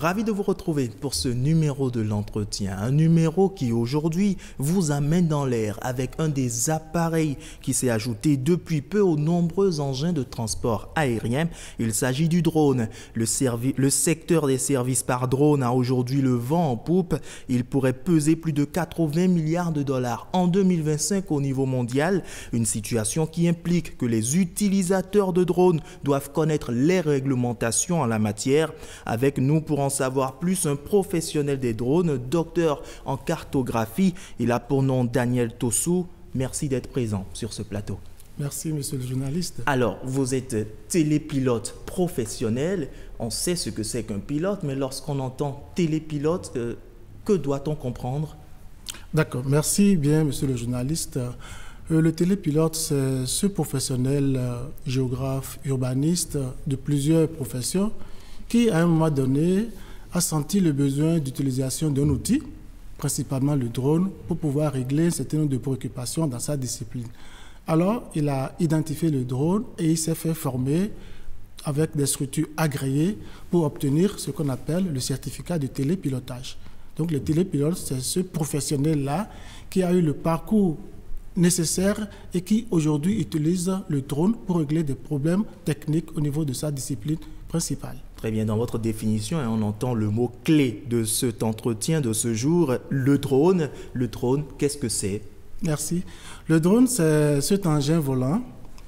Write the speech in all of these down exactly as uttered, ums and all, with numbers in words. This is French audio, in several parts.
Ravi de vous retrouver pour ce numéro de l'entretien. Un numéro qui aujourd'hui vous amène dans l'air avec un des appareils qui s'est ajouté depuis peu aux nombreux engins de transport aérien. Il s'agit du drone. Le, le secteur des services par drone a aujourd'hui le vent en poupe. Il pourrait peser plus de quatre-vingts milliards de dollars en deux mille vingt-cinq au niveau mondial. Une situation qui implique que les utilisateurs de drones doivent connaître les réglementations en la matière. Avec nous pour en savoir plus, un professionnel des drones, docteur en cartographie. Il a pour nom Daniel Tossou. Merci d'être présent sur ce plateau. Merci, monsieur le journaliste. Alors, vous êtes télépilote professionnel. On sait ce que c'est qu'un pilote, mais lorsqu'on entend télépilote, euh, que doit-on comprendre? D'accord, merci bien, monsieur le journaliste. Euh, le télépilote, c'est ce professionnel euh, géographe, urbaniste de plusieurs professions qui, à un moment donné, a senti le besoin d'utilisation d'un outil, principalement le drone, pour pouvoir régler un certain nombre de préoccupations dans sa discipline. Alors, il a identifié le drone et il s'est fait former avec des structures agréées pour obtenir ce qu'on appelle le certificat de télépilotage. Donc, le télépilote, c'est ce professionnel-là qui a eu le parcours nécessaire et qui, aujourd'hui, utilise le drone pour régler des problèmes techniques au niveau de sa discipline principale. Très bien, dans votre définition, hein, on entend le mot clé de cet entretien de ce jour, le drone. Le drone, qu'est-ce que c'est? Merci. Le drone, c'est cet engin volant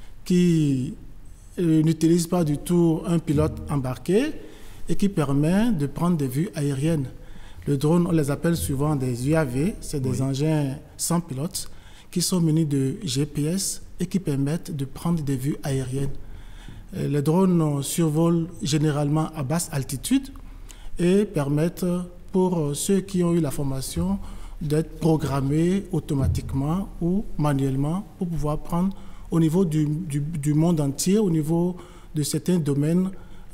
qui euh, n'utilise pas du tout un pilote embarqué et qui permet de prendre des vues aériennes. Le drone, on les appelle souvent des U A V, c'est des oui. engins sans pilote qui sont munis de G P S et qui permettent de prendre des vues aériennes. Les drones survolent généralement à basse altitude et permettent pour ceux qui ont eu la formation d'être programmés automatiquement ou manuellement pour pouvoir prendre au niveau du, du, du monde entier, au niveau de certains domaines,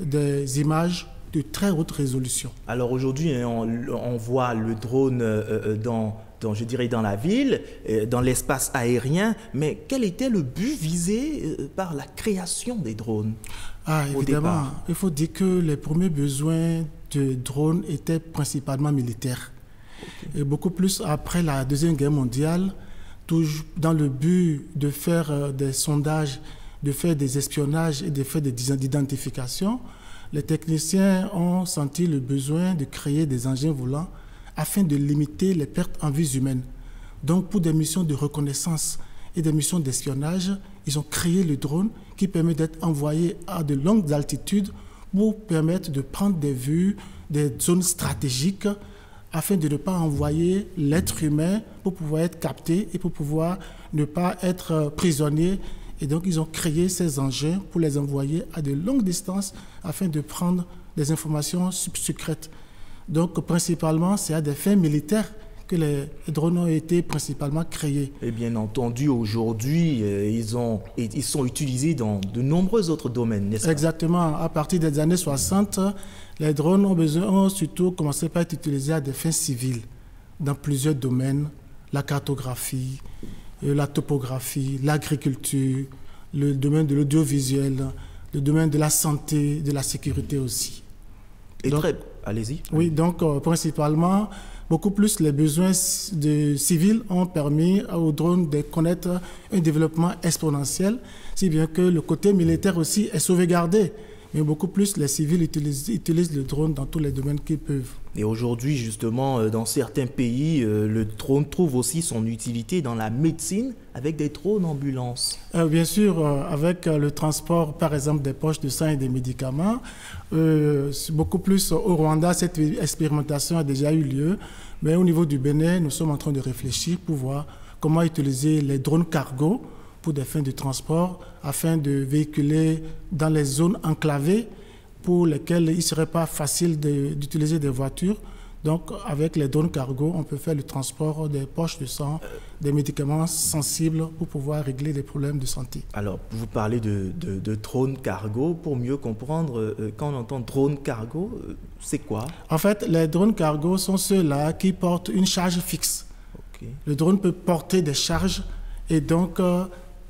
des images de très haute résolution. Alors aujourd'hui, on, on voit le drone dans, dans, je dirais, dans la ville, dans l'espace aérien, mais quel était le but visé par la création des drones? Ah, évidemment, il faut dire que les premiers besoins de drones étaient principalement militaires. Okay. Et beaucoup plus après la Deuxième Guerre mondiale, toujours dans le but de faire des sondages, de faire des espionnages et de faire des identifications, les techniciens ont senti le besoin de créer des engins volants afin de limiter les pertes en vies humaines. Donc, pour des missions de reconnaissance et des missions d'espionnage, ils ont créé le drone qui permet d'être envoyé à de longues altitudes pour permettre de prendre des vues, des zones stratégiques, afin de ne pas envoyer l'être humain pour pouvoir être capté et pour pouvoir ne pas être prisonnier. Et donc, ils ont créé ces engins pour les envoyer à de longues distances afin de prendre des informations secrètes. Donc, principalement, c'est à des fins militaires que les drones ont été principalement créés. Et bien entendu, aujourd'hui, ils, ont, ils sont utilisés dans de nombreux autres domaines, n'est-ce pas? Exactement. À partir des années soixante, les drones ont, besoin, ont surtout commencé par être utilisés à des fins civiles dans plusieurs domaines, la cartographie, la topographie, l'agriculture, le domaine de l'audiovisuel, le domaine de la santé, de la sécurité aussi. Et donc, très... Allez-y. Oui, donc euh, principalement, beaucoup plus les besoins de civils ont permis aux drones de connaître un développement exponentiel, si bien que le côté militaire aussi est sauvegardé. Mais beaucoup plus, les civils utilisent, utilisent le drone dans tous les domaines qu'ils peuvent. Et aujourd'hui, justement, dans certains pays, le drone trouve aussi son utilité dans la médecine avec des drones ambulances. Euh, bien sûr, euh, avec le transport, par exemple, des poches de sang et des médicaments. Euh, beaucoup plus au Rwanda, cette expérimentation a déjà eu lieu. Mais au niveau du Bénin, nous sommes en train de réfléchir pour voir comment utiliser les drones cargo pour des fins de transport, afin de véhiculer dans les zones enclavées pour lesquelles il ne serait pas facile d'utiliser des voitures. Donc, avec les drones cargo, on peut faire le transport des poches de sang, des médicaments sensibles pour pouvoir régler des problèmes de santé. Alors, vous parlez de, de, de drones cargo. Pour mieux comprendre, euh, quand on entend drone cargo, euh, c'est quoi? En fait, les drones cargo sont ceux-là qui portent une charge fixe. Okay. Le drone peut porter des charges et donc euh,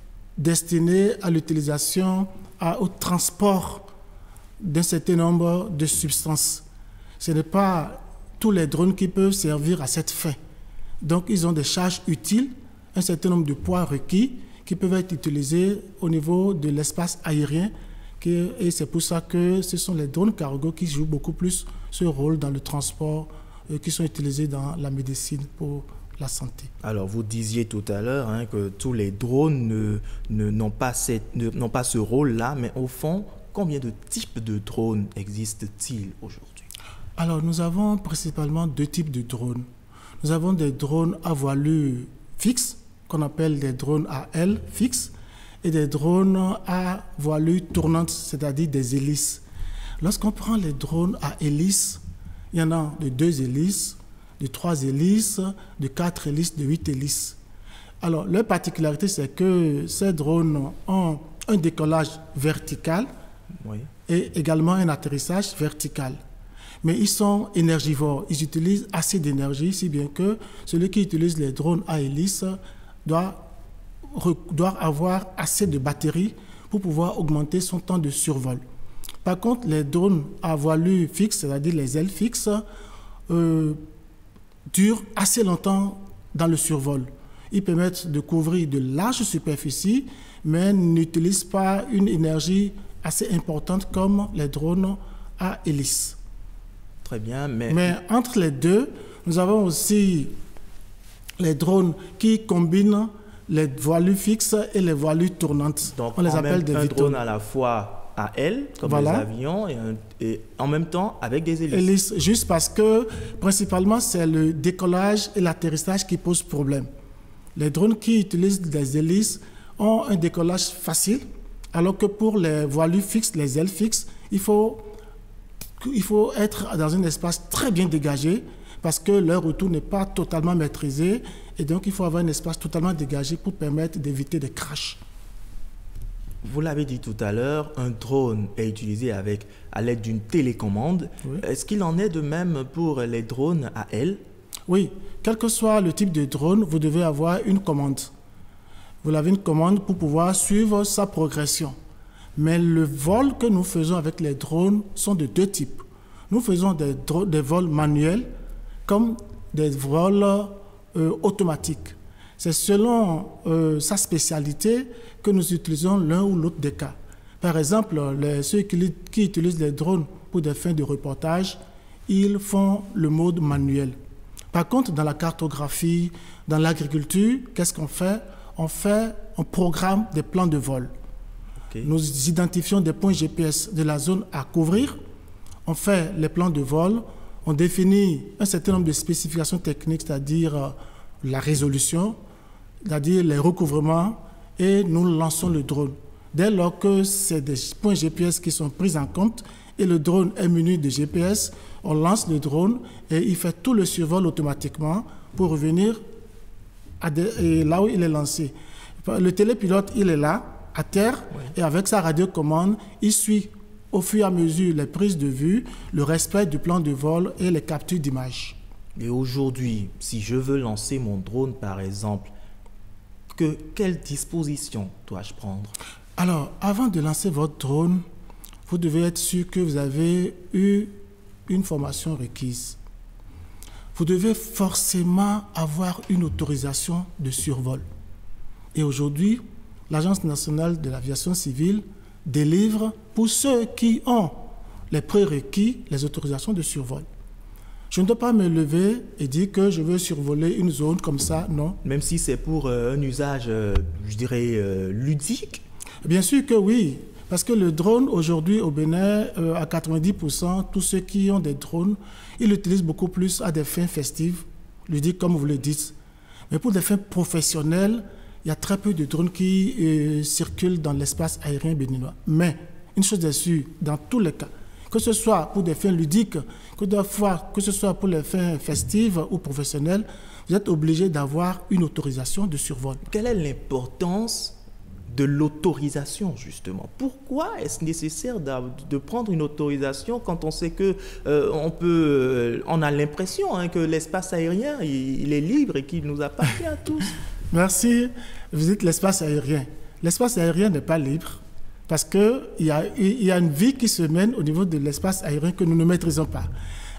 destiné à l'utilisation, au transport d'un certain nombre de substances. Ce n'est pas tous les drones qui peuvent servir à cette fin. Donc, ils ont des charges utiles, un certain nombre de poids requis qui peuvent être utilisés au niveau de l'espace aérien. Et c'est pour ça que ce sont les drones cargo qui jouent beaucoup plus ce rôle dans le transport, euh, qui sont utilisés dans la médecine pour la santé. Alors, vous disiez tout à l'heure hein, que tous les drones ne, ne, n'ont pas cette, ne, n'ont pas ce rôle-là, mais au fond, combien de types de drones existent-ils aujourd'hui? Alors, nous avons principalement deux types de drones. Nous avons des drones à voilure fixe, qu'on appelle des drones à aile fixe, et des drones à voilure tournante, c'est-à-dire des hélices. Lorsqu'on prend les drones à hélices, il y en a de deux hélices, de trois hélices, de quatre hélices, de huit hélices. Alors, leur particularité, c'est que ces drones ont un décollage vertical oui. et également un atterrissage vertical. Mais ils sont énergivores, ils utilisent assez d'énergie, si bien que celui qui utilise les drones à hélice doit, doit avoir assez de batterie pour pouvoir augmenter son temps de survol. Par contre, les drones à voilure fixe, c'est-à-dire les ailes fixes, euh, durent assez longtemps dans le survol. Ils permettent de couvrir de larges superficies, mais n'utilisent pas une énergie assez importante comme les drones à hélice. Très bien, mais... Mais entre les deux, nous avons aussi les drones qui combinent les voilures fixes et les voilures tournantes. Donc, on les appelle des un VTOL. drone à la fois à aile, comme voilà. les avions, et, un, et en même temps avec des hélices. Hélices, juste parce que, principalement, c'est le décollage et l'atterrissage qui posent problème. Les drones qui utilisent des hélices ont un décollage facile, alors que pour les voilures fixes, les ailes fixes, il faut, il faut être dans un espace très bien dégagé, parce que leur retour n'est pas totalement maîtrisé, et donc il faut avoir un espace totalement dégagé pour permettre d'éviter des crashs. Vous l'avez dit tout à l'heure, un drone est utilisé avec, à l'aide d'une télécommande. Oui. Est-ce qu'il en est de même pour les drones à aile? Oui, quel que soit le type de drone, vous devez avoir une commande. Vous avez une commande pour pouvoir suivre sa progression. Mais le vol que nous faisons avec les drones sont de deux types. Nous faisons des, des vols manuels comme des vols euh, automatiques. C'est selon euh, sa spécialité que nous utilisons l'un ou l'autre des cas. Par exemple, les, ceux qui, qui utilisent les drones pour des fins de reportage, ils font le mode manuel. Par contre, dans la cartographie, dans l'agriculture, qu'est-ce qu'on fait? On fait, on programme des plans de vol. Okay. Nous identifions des points G P S de la zone à couvrir. On fait les plans de vol. On définit un certain nombre de spécifications techniques, c'est-à-dire euh, la résolution, c'est-à-dire les recouvrements, et nous lançons le drone. Dès lors que c'est des points G P S qui sont pris en compte et le drone est muni de G P S, on lance le drone et il fait tout le survol automatiquement pour revenir à des, là où il est lancé. Le télépilote, il est là, à terre, oui. et avec sa radiocommande, il suit au fur et à mesure les prises de vue, le respect du plan de vol et les captures d'images. Et aujourd'hui, si je veux lancer mon drone, par exemple, que, quelle disposition dois-je prendre? Alors, avant de lancer votre drone, vous devez être sûr que vous avez eu une formation requise. Vous devez forcément avoir une autorisation de survol. Et aujourd'hui, l'Agence nationale de l'aviation civile délivre pour ceux qui ont les prérequis les autorisations de survol. Je ne dois pas me lever et dire que je veux survoler une zone comme ça, non. Même si c'est pour euh, un usage, euh, je dirais, euh, ludique? Bien sûr que oui, parce que le drone, aujourd'hui, au Bénin, euh, à quatre-vingt-dix pour cent, tous ceux qui ont des drones, ils l'utilisent beaucoup plus à des fins festives, ludiques, comme vous le dites. Mais pour des fins professionnelles, il y a très peu de drones qui euh, circulent dans l'espace aérien béninois. Mais, une chose est sûre, dans tous les cas, que ce soit pour des fins ludiques, que, de fois, que ce soit pour les fins festives ou professionnelles, vous êtes obligé d'avoir une autorisation de survol. Quelle est l'importance de l'autorisation, justement? Pourquoi est-ce nécessaire de, de prendre une autorisation quand on sait que euh, on peut, euh, on a l'impression hein, que l'espace aérien, il, il est libre et qu'il nous appartient à tous? Merci. Vous dites l'espace aérien. L'espace aérien n'est pas libre parce qu'il y a, il y a une vie qui se mène au niveau de l'espace aérien que nous ne maîtrisons pas.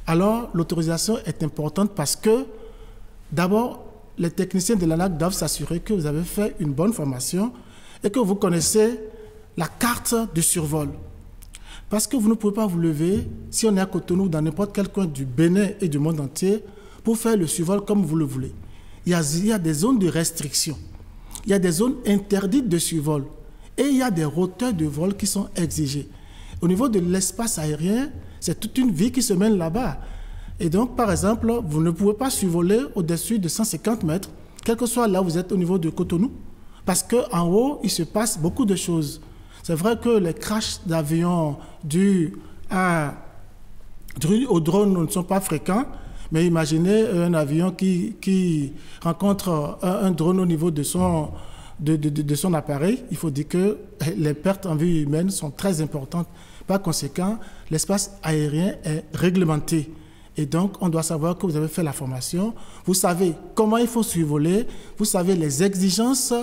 alors l'autorisation est importante parce que, d'abord, les techniciens de l'ANAC doivent s'assurer que vous avez fait une bonne formation et que vous connaissez la carte de survol. Parce que vous ne pouvez pas vous lever, si on est à Cotonou, dans n'importe quel coin du Bénin et du monde entier, pour faire le survol comme vous le voulez. Il y a, il y a des zones de restriction, il y a des zones interdites de survol et il y a des hauteurs de vol qui sont exigées. Au niveau de l'espace aérien, c'est toute une vie qui se mène là-bas. Et donc, par exemple, vous ne pouvez pas survoler au-dessus de cent cinquante mètres, quel que soit là où vous êtes au niveau de Cotonou, parce qu'en haut, il se passe beaucoup de choses. C'est vrai que les crashs d'avions dus à, dus au drone ne sont pas fréquents, mais imaginez un avion qui, qui rencontre un, un drone au niveau de son, de, de, de son appareil. Il faut dire que les pertes en vie humaine sont très importantes. Par conséquent, l'espace aérien est réglementé. Et donc, on doit savoir que vous avez fait la formation. Vous savez comment il faut survoler. Vous savez les exigences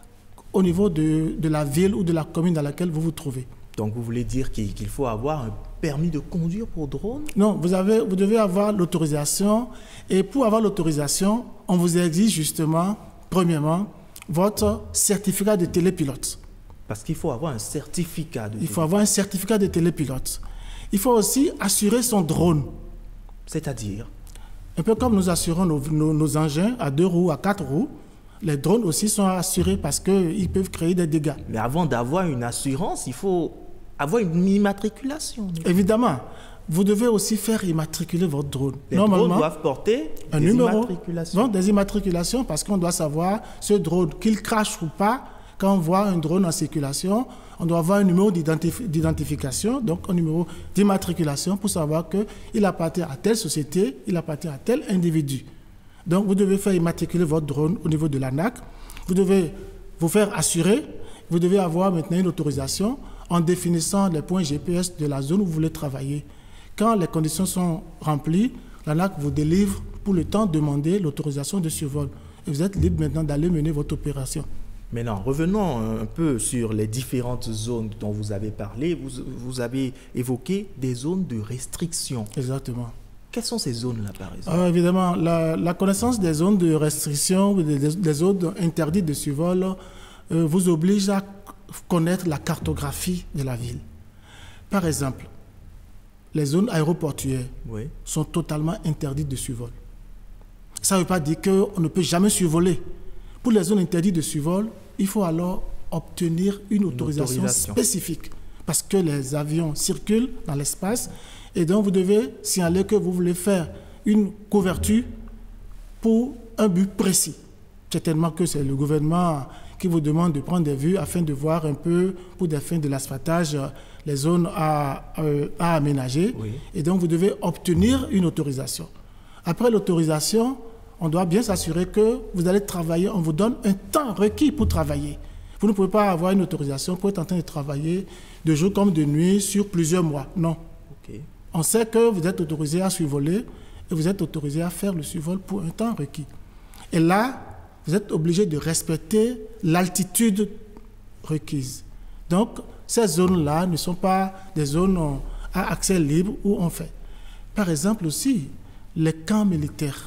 au niveau de, de la ville ou de la commune dans laquelle vous vous trouvez. Donc, vous voulez dire qu'il qu'il faut avoir un permis de conduire pour drone? Non, vous, avez, vous devez avoir l'autorisation. Et pour avoir l'autorisation, on vous exige justement, premièrement, votre certificat de télépilote. Parce qu'il faut avoir un certificat de Il faut avoir un certificat de télépilote. Il faut aussi assurer son drone. C'est-à-dire? Un peu comme nous assurons nos, nos, nos engins à deux roues, à quatre roues, les drones aussi sont assurés parce qu'ils peuvent créer des dégâts. Mais avant d'avoir une assurance, il faut avoir une immatriculation. Évidemment, vous devez aussi faire immatriculer votre drone. Les Normalement, drones doivent porter un des numéro, immatriculations. Non, des immatriculations parce qu'on doit savoir ce drone, qu'il crache ou pas. Quand on voit un drone en circulation, on doit avoir un numéro d'identif- d'identification, donc un numéro d'immatriculation pour savoir qu'il appartient à telle société, il appartient à tel individu. Donc, vous devez faire immatriculer votre drone au niveau de l'ANAC. Vous devez vous faire assurer. Vous devez avoir maintenant une autorisation en définissant les points G P S de la zone où vous voulez travailler. Quand les conditions sont remplies, l'ANAC vous délivre pour le temps demandé l'autorisation de survol. Et vous êtes libre maintenant d'aller mener votre opération. Maintenant, revenons un peu sur les différentes zones dont vous avez parlé. Vous, vous avez évoqué des zones de restriction. Exactement. Quelles sont ces zones-là, par exemple? Alors, évidemment, la, la connaissance des zones de restriction, des, des zones interdites de survol, euh, vous oblige à connaître la cartographie de la ville. Par exemple, les zones aéroportuaires Oui. sont totalement interdites de survol. Ça ne veut pas dire qu'on ne peut jamais survoler. Pour les zones interdites de survol, il faut alors obtenir une autorisation, une autorisation spécifique parce que les avions circulent dans l'espace et donc vous devez signaler que vous voulez faire une couverture pour un but précis. Certainement que c'est le gouvernement qui vous demande de prendre des vues afin de voir un peu, pour des fins de l'asphaltage, les zones à, euh, à aménager. Oui. Et donc vous devez obtenir une autorisation. Après l'autorisation, on doit bien s'assurer que vous allez travailler, on vous donne un temps requis pour travailler. Vous ne pouvez pas avoir une autorisation pour être en train de travailler de jour comme de nuit sur plusieurs mois. Non. Okay. On sait que vous êtes autorisé à survoler et vous êtes autorisé à faire le survol pour un temps requis. Et là, vous êtes obligé de respecter l'altitude requise. Donc, ces zones-là ne sont pas des zones à accès libre où on fait. Par exemple aussi, les camps militaires,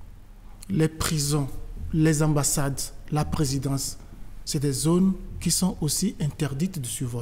les prisons, les ambassades, la présidence, c'est des zones qui sont aussi interdites de survol.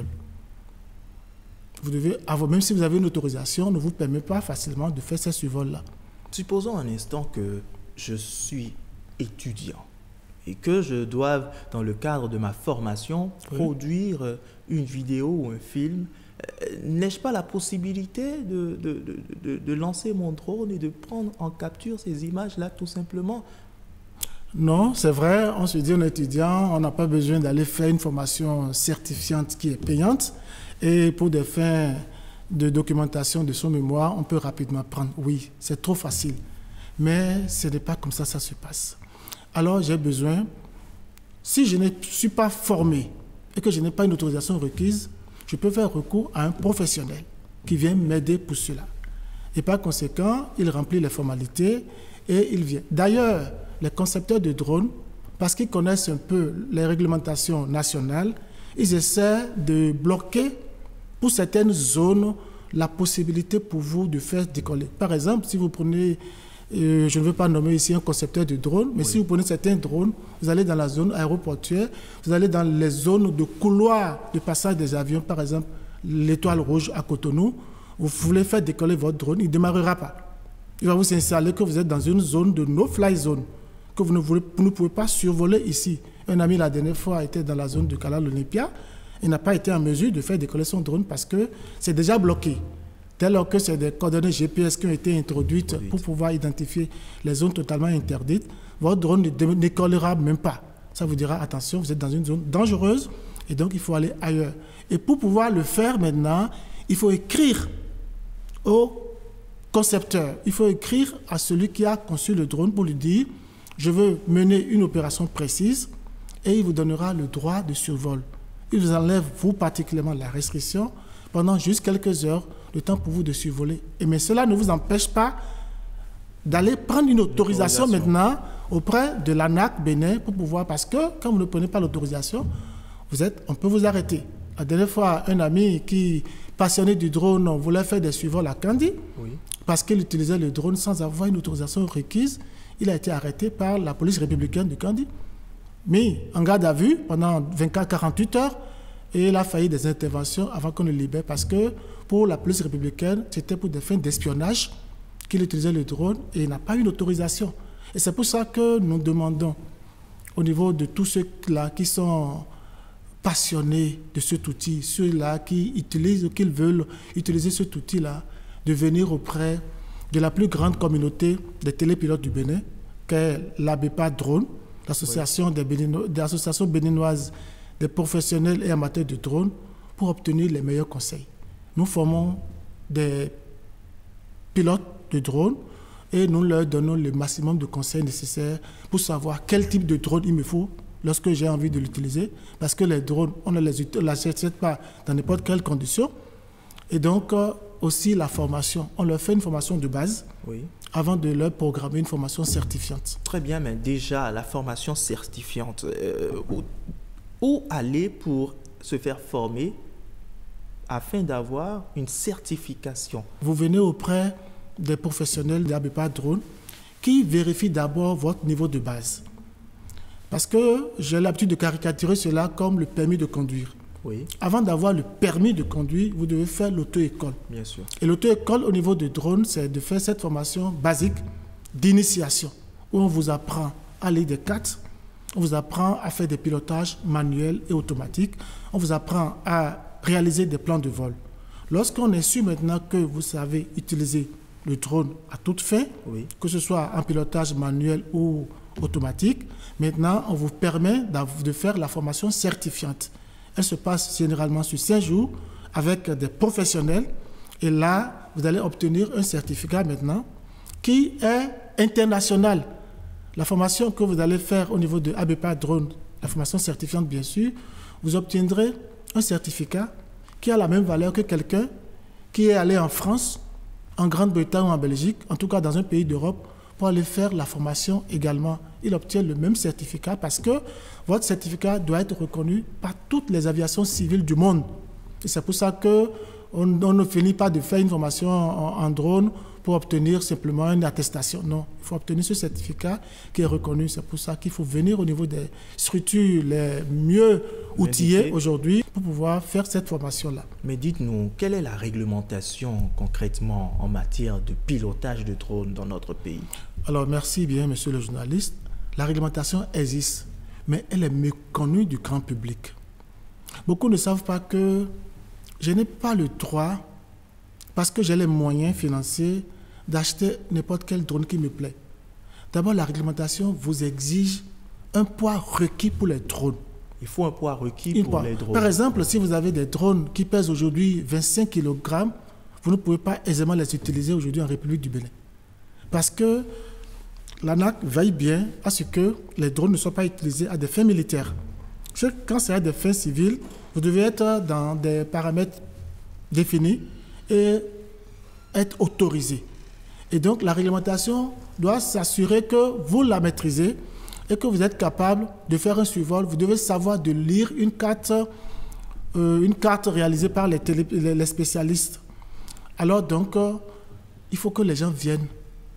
Vous devez avoir, même si vous avez une autorisation, on ne vous permet pas facilement de faire ces survols-là. Supposons un instant que je suis étudiant et que je dois, dans le cadre de ma formation, oui. produire une vidéo ou un film. N'ai-je pas la possibilité de, de, de, de, de lancer mon drone et de prendre en capture ces images-là tout simplement? Non, c'est vrai, on se dit on est étudiant, on n'a pas besoin d'aller faire une formation certifiante qui est payante. Et pour des fins de documentation de son mémoire, on peut rapidement prendre. Oui, c'est trop facile. Mais ce n'est pas comme ça que ça se passe. Alors j'ai besoin, si je ne suis pas formé et que je n'ai pas une autorisation requise, je peux faire recours à un professionnel qui vient m'aider pour cela. Et par conséquent, il remplit les formalités et il vient. D'ailleurs, les concepteurs de drones, parce qu'ils connaissent un peu les réglementations nationales, ils essaient de bloquer pour certaines zones la possibilité pour vous de faire décoller. Par exemple, si vous prenez, euh, je ne veux pas nommer ici un concepteur de drone, mais oui. si vous prenez certains drones, vous allez dans la zone aéroportuaire, vous allez dans les zones de couloir de passage des avions, par exemple l'étoile rouge à Cotonou, vous voulez faire décoller votre drone, il ne démarrera pas. Il va vous signaler que vous êtes dans une zone de no-fly zone, que vous ne, voulez, vous ne pouvez pas survoler ici. Un ami la dernière fois était dans la zone de Canal Olympia, il n'a pas été en mesure de faire décoller son drone parce que c'est déjà bloqué. Dès lors que c'est des coordonnées G P S qui ont été introduites oui. pour pouvoir identifier les zones totalement interdites, votre drone ne décollera même pas. Ça vous dira, attention, vous êtes dans une zone dangereuse et donc il faut aller ailleurs. Et pour pouvoir le faire maintenant, il faut écrire au concepteur, il faut écrire à celui qui a conçu le drone pour lui dire « je veux mener une opération précise » et il vous donnera le droit de survol. Il vous enlève, vous particulièrement, la restriction pendant juste quelques heures, le temps pour vous de survoler. Et mais cela ne vous empêche pas d'aller prendre une autorisation, autorisation. maintenant auprès de l'ANAC Bénin pour pouvoir, parce que quand vous ne prenez pas l'autorisation, vous êtes, on peut vous arrêter. La dernière fois, un ami qui, passionné du drone, voulait faire des survols à Kandi, oui. parce qu'il utilisait le drone sans avoir une autorisation requise. Il a été arrêté par la police républicaine de Kandi, mis en garde à vue pendant vingt-quatre à quarante-huit heures, et il a failli des interventions avant qu'on le libère, parce que pour la police républicaine, c'était pour des fins d'espionnage qu'il utilisait le drone et il n'a pas eu l'autorisation. Et c'est pour ça que nous demandons au niveau de tous ceux-là qui sont passionnés de cet outil, ceux-là qui utilisent ou qui veulent utiliser cet outil-là, de venir auprès de la plus grande communauté des télépilotes du Bénin, qu'est l'A B P A Drone, l'association, oui. des Bénino, des associations béninoises des professionnels et amateurs de drones, pour obtenir les meilleurs conseils. Nous formons des pilotes de drones et nous leur donnons le maximum de conseils nécessaires pour savoir quel type de drone il me faut lorsque j'ai envie de l'utiliser, parce que les drones, on ne les achète pas dans n'importe quelle condition. Et donc, euh, aussi la formation. On leur fait une formation de base oui. avant de leur programmer une formation certifiante. Très bien, mais déjà, la formation certifiante, euh, où, où aller pour se faire former afin d'avoir une certification? Vous venez auprès des professionnels d'A B P A Drone qui vérifient d'abord votre niveau de base. Parce que j'ai l'habitude de caricaturer cela comme le permis de conduire. Oui. Avant d'avoir le permis de conduire, vous devez faire l'auto-école. Bien sûr. Et l'auto-école au niveau de drone, c'est de faire cette formation basique d'initiation, où on vous apprend à lire des cartes, on vous apprend à faire des pilotages manuels et automatiques, on vous apprend à réaliser des plans de vol. Lorsqu'on est sûr maintenant que vous savez utiliser le drone à toute fin, oui. que ce soit en pilotage manuel ou automatique, maintenant on vous permet de faire la formation certifiante. Elle se passe généralement sur cinq jours avec des professionnels. Et là, vous allez obtenir un certificat maintenant qui est international. La formation que vous allez faire au niveau de A B P A Drone, la formation certifiante bien sûr, vous obtiendrez un certificat qui a la même valeur que quelqu'un qui est allé en France, en Grande-Bretagne ou en Belgique, en tout cas dans un pays d'Europe, pour aller faire la formation également. Il obtient le même certificat parce que votre certificat doit être reconnu par toutes les aviations civiles du monde. Et c'est pour ça qu'on on ne finit pas de faire une formation en, en drone pour obtenir simplement une attestation. Non, il faut obtenir ce certificat qui est reconnu. C'est pour ça qu'il faut venir au niveau des structures les mieux outillées aujourd'hui pour pouvoir faire cette formation-là. Mais dites-nous, quelle est la réglementation concrètement en matière de pilotage de drone dans notre pays? Alors, merci bien, monsieur le journaliste. La réglementation existe, mais elle est méconnue du grand public. Beaucoup ne savent pas que je n'ai pas le droit, parce que j'ai les moyens financiers, d'acheter n'importe quel drone qui me plaît. D'abord, la réglementation vous exige un poids requis pour les drones. Il faut un poids requis un pour poids. les drones. Par exemple, si vous avez des drones qui pèsent aujourd'hui vingt-cinq kilogrammes, vous ne pouvez pas aisément les utiliser aujourd'hui en République du Bénin. Parce que l'ANAC veille bien à ce que les drones ne soient pas utilisés à des fins militaires. Quand c'est à des fins civiles, vous devez être dans des paramètres définis et être autorisé. Et donc, la réglementation doit s'assurer que vous la maîtrisez et que vous êtes capable de faire un survol. Vous devez savoir de lire une carte, euh, une carte réalisée par les, télé, les spécialistes Alors donc, euh, il faut que les gens viennent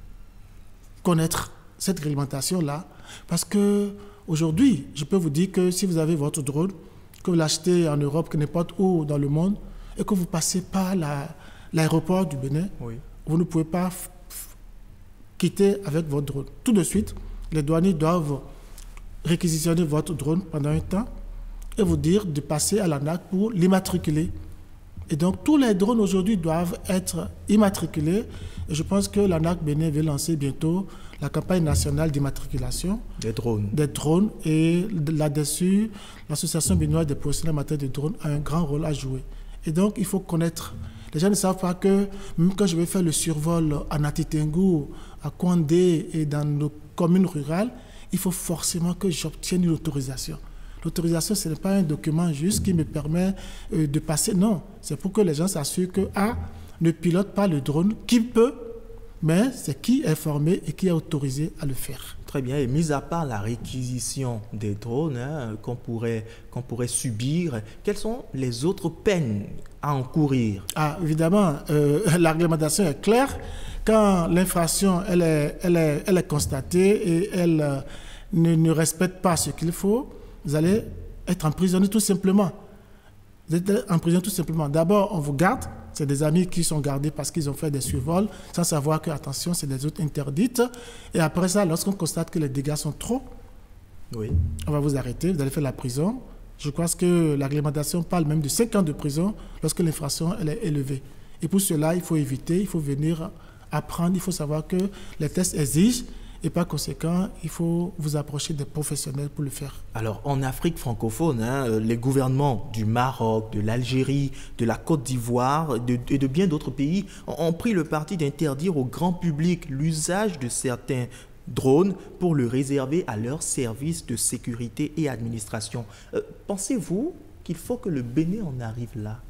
connaître cette réglementation-là. Parce qu'aujourd'hui, je peux vous dire que si vous avez votre drone, que vous l'achetez en Europe, que n'importe où dans le monde, et que vous passez par la, l'aéroport du Bénin, oui. vous ne pouvez pas f- f- quitter avec votre drone. Tout de suite, les douaniers doivent réquisitionner votre drone pendant un temps et vous dire de passer à l'ANAC pour l'immatriculer. Et donc, tous les drones aujourd'hui doivent être immatriculés. Et je pense que l'ANAC Bénin va lancer bientôt la campagne nationale d'immatriculation des drones. Des drones. Et là-dessus, l'Association béninoise des professionnels en matière de drones a un grand rôle à jouer. Et donc, il faut connaître. Les gens ne savent pas que même quand je vais faire le survol à Natitengu, à Kouandé et dans nos communes rurales, il faut forcément que j'obtienne une autorisation. L'autorisation, ce n'est pas un document juste qui me permet euh, de passer. Non, c'est pour que les gens s'assurent que A, ne pilote pas le drone, qui peut, mais c'est qui est formé et qui est autorisé à le faire. Très bien. Et mis à part la réquisition des drones hein, qu'on pourrait, qu'on pourrait subir, quelles sont les autres peines à encourir? Ah, évidemment, euh, la réglementation est claire. Quand l'infraction elle est, elle est, elle est constatée et elle euh, ne, ne respecte pas ce qu'il faut, vous allez être emprisonné tout simplement. Vous êtes en prison tout simplement. D'abord, on vous garde. C'est des amis qui sont gardés parce qu'ils ont fait des survols sans savoir que, attention, c'est des zones interdites. Et après ça, lorsqu'on constate que les dégâts sont trop, oui. on va vous arrêter, vous allez faire la prison. Je crois que la réglementation parle même de cinq ans de prison lorsque l'infraction elle est élevée. Et pour cela, il faut éviter, il faut venir apprendre, il faut savoir que les tests exigent. Et par conséquent, il faut vous approcher des professionnels pour le faire. Alors, en Afrique francophone, hein, les gouvernements du Maroc, de l'Algérie, de la Côte d'Ivoire de, et de bien d'autres pays ont pris le parti d'interdire au grand public l'usage de certains drones pour le réserver à leurs services de sécurité et administration. Euh, pensez-vous qu'il faut que le Bénin en arrive là?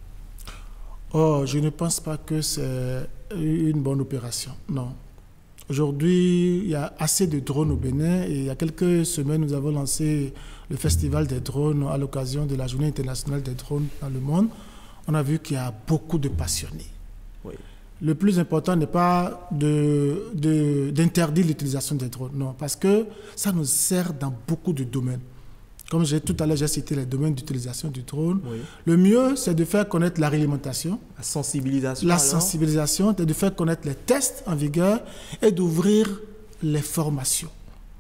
Oh, je ne pense pas que c'est une bonne opération, non. Aujourd'hui, il y a assez de drones au Bénin et il y a quelques semaines, nous avons lancé le festival des drones à l'occasion de la Journée internationale des drones dans le monde. On a vu qu'il y a beaucoup de passionnés. Oui. Le plus important n'est pas de, de, d'interdire l'utilisation des drones, non, parce que ça nous sert dans beaucoup de domaines. Comme j'ai, tout à l'heure, j'ai cité les domaines d'utilisation du drone. Oui. Le mieux, c'est de faire connaître la réglementation. La sensibilisation. La alors. sensibilisation, c'est de faire connaître les tests en vigueur et d'ouvrir les formations.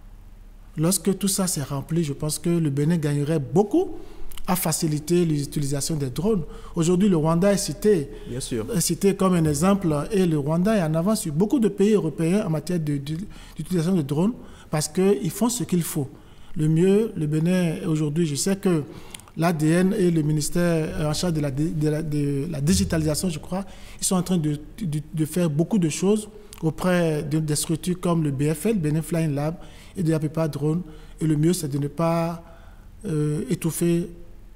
Lorsque tout ça s'est rempli, je pense que le Bénin gagnerait beaucoup à faciliter l'utilisation des drones. Aujourd'hui, le Rwanda est cité, Bien sûr. est cité comme un exemple et le Rwanda est en avance sur beaucoup de pays européens en matière de, de, d'utilisation de drones parce qu'ils font ce qu'il faut. Le mieux, le Bénin, aujourd'hui, je sais que l'A D N et le ministère en charge de la, de la, de la digitalisation, je crois, ils sont en train de, de, de faire beaucoup de choses auprès de, des structures comme le B F L, Benin Flying Lab, et de Apepa Drone. Et le mieux, c'est de ne pas euh, étouffer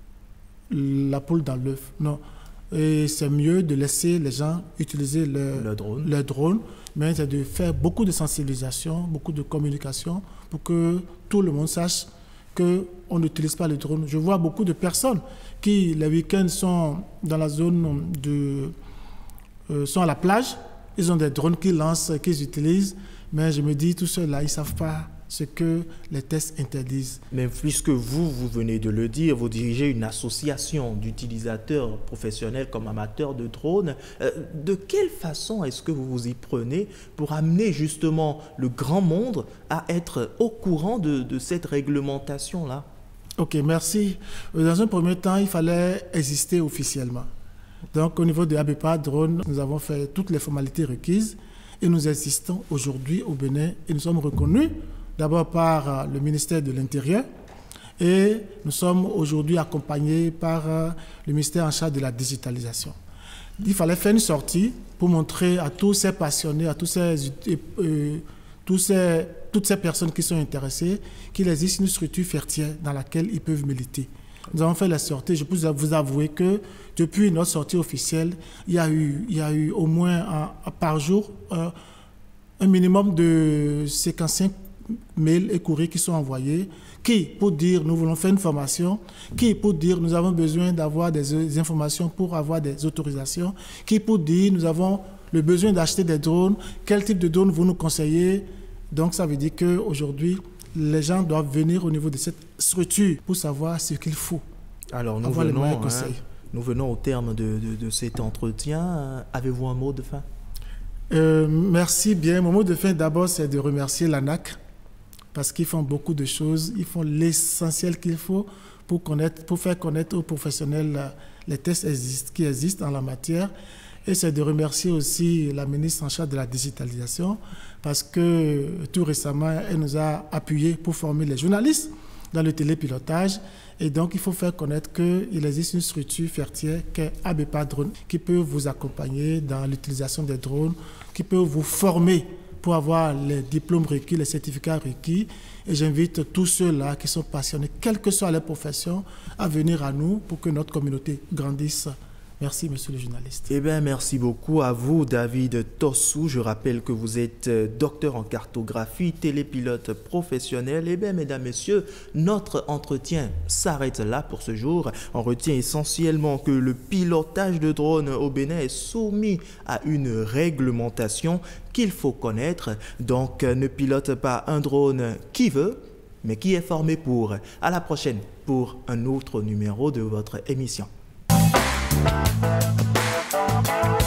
la poule dans l'œuf. Non. Et c'est mieux de laisser les gens utiliser leur, le drone. leur drone, mais c'est de faire beaucoup de sensibilisation, beaucoup de communication pour que tout le monde sache qu'on n'utilise pas le drone. Je vois beaucoup de personnes qui, les week-ends, sont dans la zone de... Euh, sont à la plage. Ils ont des drones qu'ils lancent, qu'ils utilisent, mais je me dis, tout ceux-là, ils ne savent pas ce que les tests interdisent. Mais puisque vous, vous venez de le dire, vous dirigez une association d'utilisateurs professionnels comme amateurs de drones. Euh, de quelle façon est-ce que vous vous y prenez pour amener justement le grand monde à être au courant de, de cette réglementation-là? Ok, merci. Dans un premier temps, il fallait exister officiellement. Donc, au niveau de Apepa Drone, nous avons fait toutes les formalités requises et nous existons aujourd'hui au Bénin et nous sommes reconnus d'abord par le ministère de l'Intérieur et nous sommes aujourd'hui accompagnés par le ministère en charge de la digitalisation. Il fallait faire une sortie pour montrer à tous ces passionnés, à tous ces, euh, tous ces, toutes ces personnes qui sont intéressées qu'il existe une structure fertière dans laquelle ils peuvent militer. Nous avons fait la sortie. Je peux vous avouer que depuis notre sortie officielle, il y a eu, il y a eu au moins un, par jour un, un minimum de cinquante-cinq mails et courriers qui sont envoyés, qui pour dire nous voulons faire une formation, qui pour dire nous avons besoin d'avoir des, des informations pour avoir des autorisations, qui pour dire nous avons le besoin d'acheter des drones, quel type de drones vous nous conseillez. Donc ça veut dire qu'aujourd'hui, les gens doivent venir au niveau de cette structure pour savoir ce qu'il faut. Alors nous venons, hein, nous venons au terme de, de, de cet entretien. Avez-vous un mot de fin? euh, Merci bien. Mon mot de fin d'abord, c'est de remercier l'A N A C parce qu'ils font beaucoup de choses. Ils font l'essentiel qu'il faut pour, connaître, pour faire connaître aux professionnels les tests exist, qui existent en la matière. Et c'est de remercier aussi la ministre en charge de la digitalisation parce que tout récemment, elle nous a appuyés pour former les journalistes dans le télépilotage. Et donc, il faut faire connaître qu'il existe une structure fertière qui est A B P A Drone, qui peut vous accompagner dans l'utilisation des drones, qui peut vous former pour avoir les diplômes requis, les certificats requis. Et j'invite tous ceux-là qui sont passionnés, quelle que soit leur profession, à venir à nous pour que notre communauté grandisse. Merci, monsieur le journaliste. Eh bien, merci beaucoup à vous, David Tossou. Je rappelle que vous êtes docteur en cartographie, télépilote professionnel. Eh bien, mesdames, messieurs, notre entretien s'arrête là pour ce jour. On retient essentiellement que le pilotage de drones au Bénin est soumis à une réglementation qu'il faut connaître. Donc, ne pilote pas un drone qui veut, mais qui est formé pour. À la prochaine pour un autre numéro de votre émission. Thank you.